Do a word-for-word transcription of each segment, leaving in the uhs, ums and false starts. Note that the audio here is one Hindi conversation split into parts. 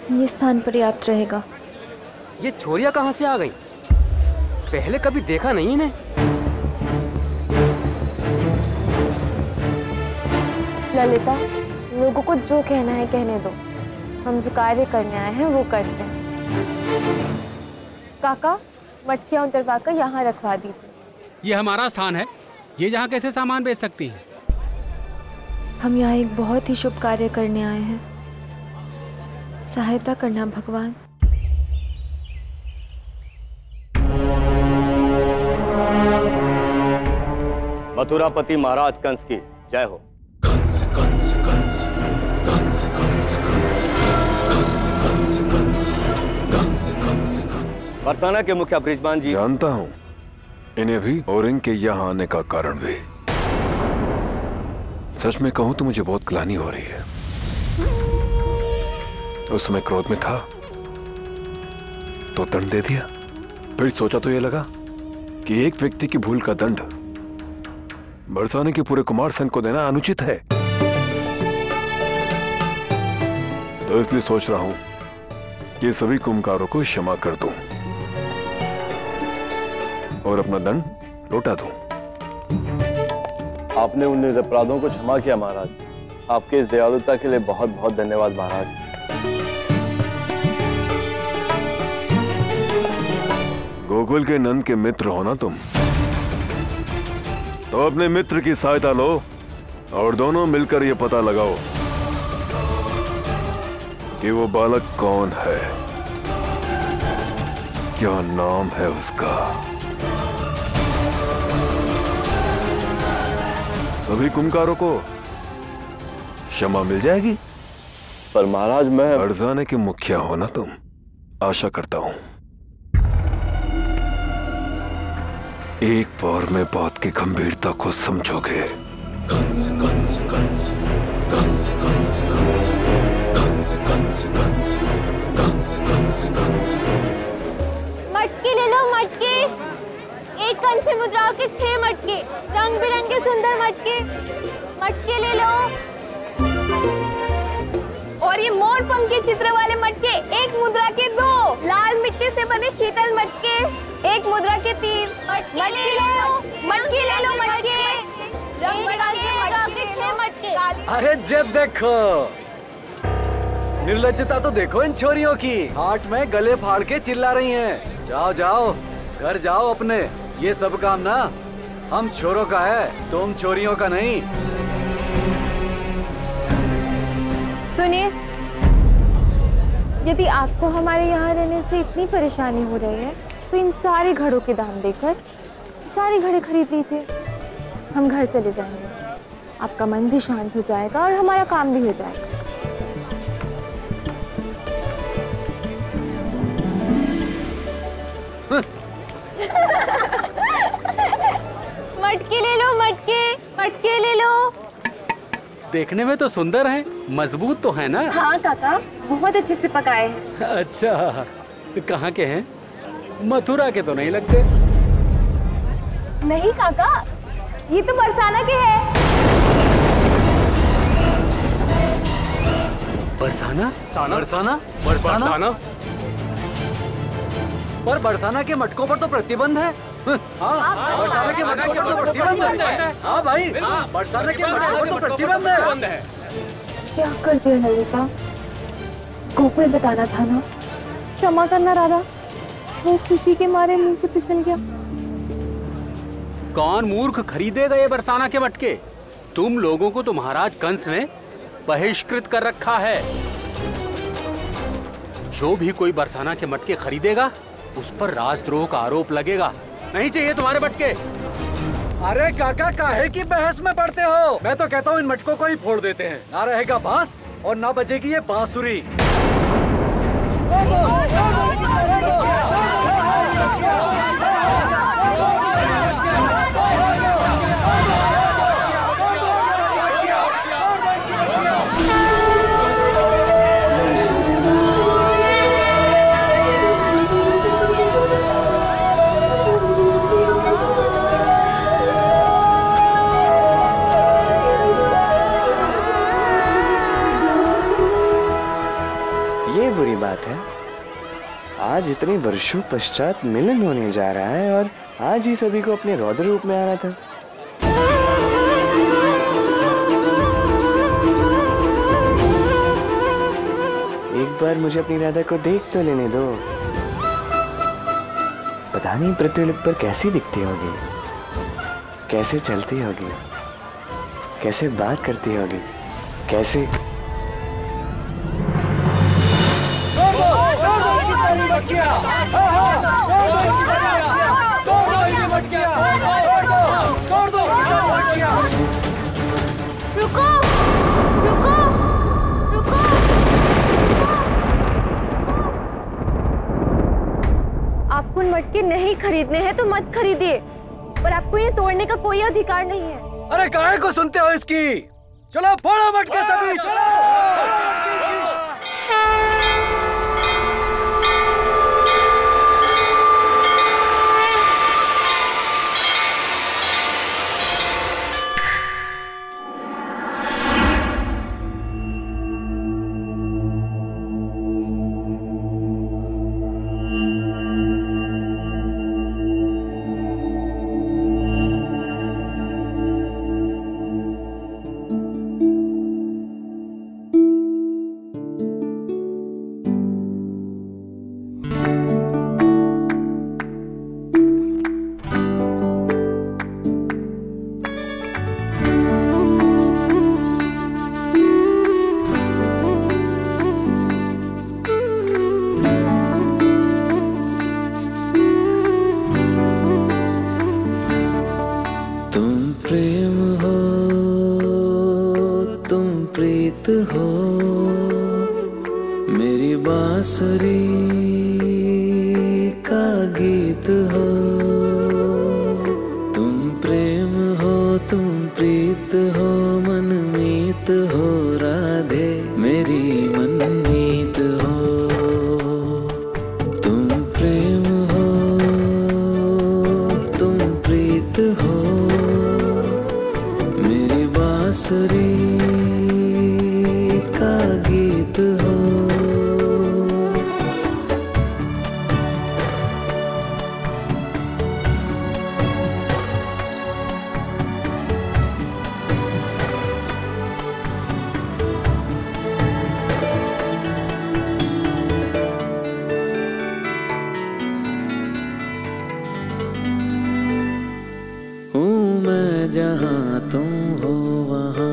ये स्थान पर्याप्त रहेगा। ये छोरियां कहाँ से आ गई? पहले कभी देखा नहीं इन्हें। ललिता, लोगों को जो कहना है कहने दो। हम जो कार्य करने आए हैं वो करते हैं। काका, मटकियां उतरवा कर यहाँ रखवा दीजिए। ये हमारा स्थान है, ये यहाँ कैसे सामान बेच सकती हैं? हम यहाँ एक बहुत ही शुभ कार्य करने आए हैं। सहायता करना भगवान। मथुरापति महाराज कंस की जय हो। कंस कंस कंस कंस कंस कंस कंस कंस कंस कंस कंस कंस। बरसाना के मुखिया बृजमान जी। जानता हूँ इन्हें भी और इनके यहाँ आने का कारण भी। सच में कहूं तो मुझे बहुत ग्लानि हो रही है। उस समय क्रोध में था तो दंड दे दिया, फिर सोचा तो यह लगा कि एक व्यक्ति की भूल का दंड बरसाने के पूरे कुमार संघ को देना अनुचित है। तो इसलिए सोच रहा हूं कि सभी कुम्भकारों को क्षमा कर दूं और अपना दंड लौटा दूं। आपने उन अपराधों को क्षमा किया महाराज। आपके इस दयालुता के लिए बहुत बहुत धन्यवाद महाराज। गोकुल के नंद के मित्र हो ना तुम, तो अपने मित्र की सहायता लो और दोनों मिलकर यह पता लगाओ कि वो बालक कौन है, क्या नाम है उसका। सभी कुम्भकारों को क्षमा मिल जाएगी। पर महाराज मैं बरसाने के मुखिया हो ना तुम, आशा करता हूं एक बार में बात की गंभीरता को समझोगे। कंस कंस कंस कंस कंस कंस कंस कंस कंस कंस कंस कंस। मटके ले लो, मटके। एक कंस से मुद्राओं के छह मटके, रंग बिरंगे सुंदर मटके। मटके ले लो। और ये मोर पंख के चित्र वाले मटके, एक मुद्रा के दो। लाल मिट्टी से बने शीतल मटके, एक मुद्रा के तीन। मटके ले लो, मटके ले लो, मटके। रंग बिरंगे मुद्रा के छह मटके। अरे जब देखो, निर्लज्जता तो देखो इन छोरियों की। हाट में गले फाड़ के चिल्ला रही हैं। जाओ जाओ घर जाओ अपने। ये सब काम ना हम छोरों का है, तुम छोरियों का नहीं। सुनिए, यदि आपको हमारे यहाँ रहने से इतनी परेशानी हो रही है तो इन सारे घड़ों के दाम देकर सारे घड़े खरीद लीजिए। हम घर चले जाएंगे, आपका मन भी शांत हो जाएगा और हमारा काम भी हो जाएगा। मटके ले लो, मटके, मटके ले लो। देखने में तो सुंदर है, मजबूत तो है ना? हाँ काका, बहुत अच्छे से पकाए हैं। अच्छा, कहाँ के हैं? मथुरा के तो नहीं लगते। नहीं काका, ये तो बरसाना के हैं। बरसाना? बरसाना? बरसाना? पर बरसाना के मटकों पर तो प्रतिबंध है। हाँ, बरसाना के मटकों पर तो प्रतिबंध है। हाँ भाई, बरसाना के मटकों पर तो प्रतिबंध है। क्या कर दिया ललिता? गोकुल बताना था ना। क्षमा करना राधा, वो खुशी के मारे मुंह से फिसल गया। कौन मूर्ख खरीदेगा ये बरसाना के मटके? तुम लोगों को तो महाराज कंस ने बहिष्कृत कर रखा है। जो भी कोई बरसाना के मटके खरीदेगा उस पर राजद्रोह का आरोप लगेगा। नहीं चाहिए तुम्हारे मटके। अरे काका, काहे की बहस में पड़ते हो? मैं तो कहता हूँ इन मटकों को ही फोड़ देते हैं। ना रहेगा बांस और ना बजेगी ये बांसुरी। बुरी बात है? आज इतने वर्षों पश्चात मिलन होने जा रहा है और आज ही सभी को अपने रौद्र रूप में आना था। एक बार मुझे अपनी राधा को देख तो लेने दो। पता नहीं प्रतिलिप पर कैसी दिखती होगी, कैसे चलती होगी, कैसे बात करती होगी, कैसे रुको रुको रुको। आपको मटके नहीं खरीदने हैं तो मत खरीदिए, पर आपको इन्हें तोड़ने का कोई अधिकार नहीं है। अरे काहे को सुनते हो इसकी? चलो फोड़ो मटके सभी, चलो। हो मेरी बांसुरी का गीत हो, तुम प्रेम हो तुम प्रीत हो मनमीत हो राधे मेरी मनमीत हो। तुम प्रेम हो तुम प्रीत हो मेरी बांसुरी का गीत हो। हूँ मैं जहाँ तुम हो वहाँ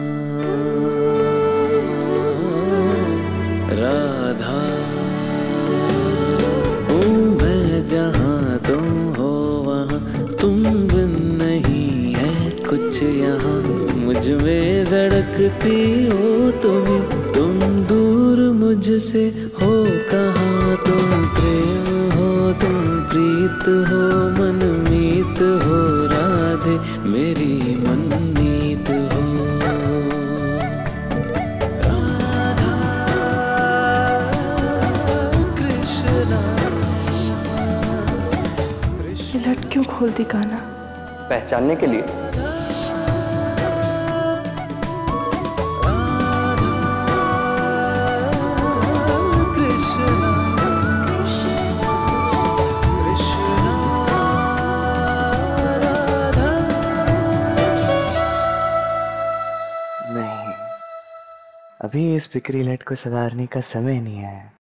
राधा, हूँ मैं जहाँ तुम हो वहाँ तुम बिन नहीं है कुछ यहाँ, मुझ में धड़कती हो तुम्हें तुम दूर मुझसे हो कहाँ। तुम प्रेम हो तुम प्रीत हो मनमीत हो राधे मेरी मनमीत हो। राधा कृष्णा ये लट क्यों खोल दी कान्हा? पहचानने के लिए। नहीं, अभी इस बिक्री लट को संवारने का समय नहीं है।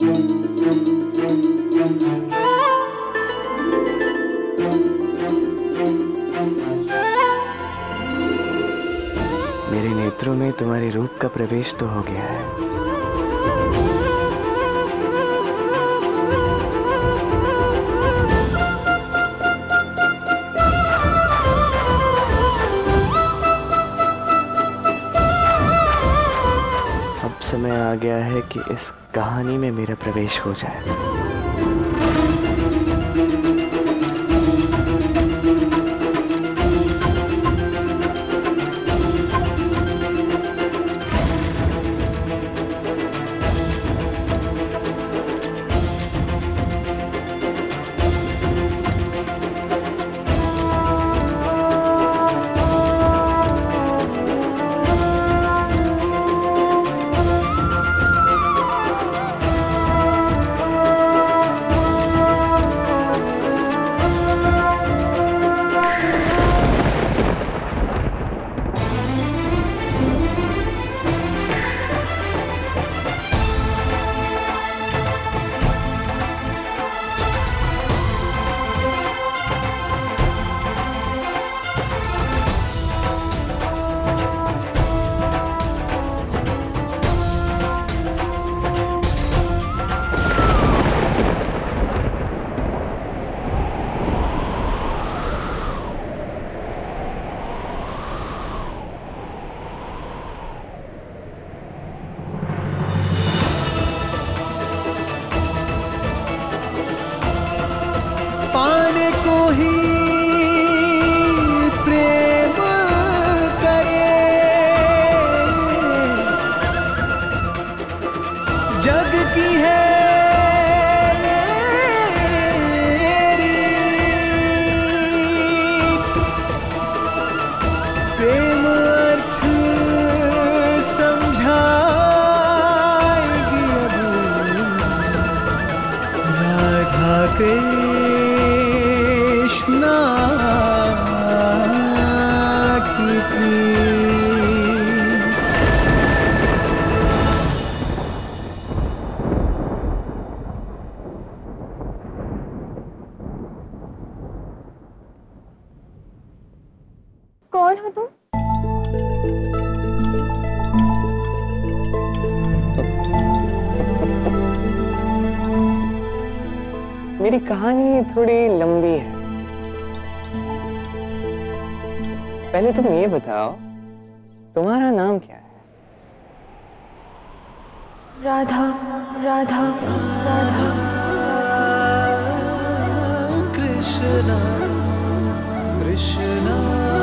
मेरे नेत्रों में तुम्हारे रूप का प्रवेश तो हो गया है। अब समय आ गया है कि इस कहानी में मेरा प्रवेश हो जाए। जग की है प्रेम अर्थ समझाएगी अब राधा कृष्णा की प्रीत। कौन हो तुम? मेरी कहानी थोड़ी लंबी है। पहले तुम ये बताओ, तुम्हारा नाम क्या है? राधा राधा राधा। कृष्णा कृष्णा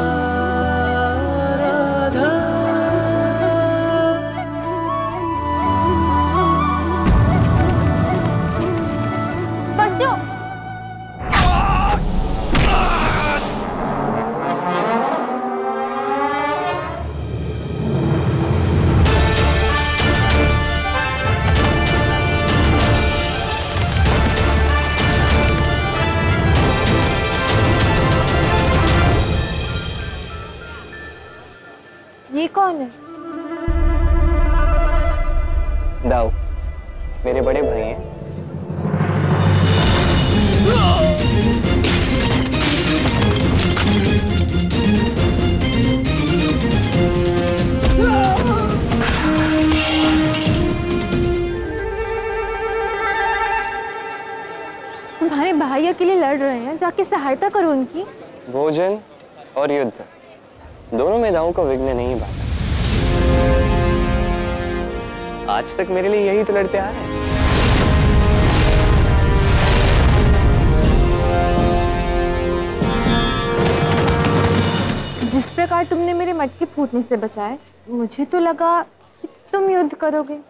राधा। बच्चों ये कौन है? दाऊ, मेरे बड़े भाई हैं। तुम्हारे भाई अकेले लड़ रहे हैं, जाके सहायता करो उनकी। भोजन और युद्ध दोनों में दाऊ को विघ्न नहीं बांधा। आज तक मेरे लिए यही तो लड़ते आ रहे हैं। जिस प्रकार तुमने मेरे मटके फूटने से बचाए, मुझे तो लगा कि तुम युद्ध करोगे।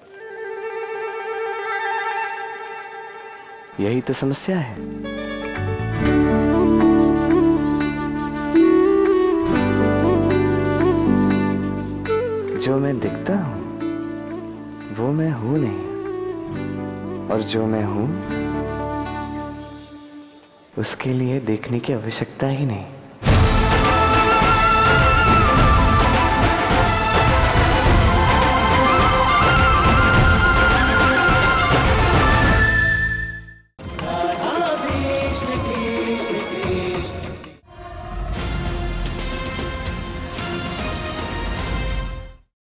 यही तो समस्या है। जो मैं दिखता हूं वो मैं हूं नहीं, और जो मैं हूं उसके लिए देखने की आवश्यकता ही नहीं।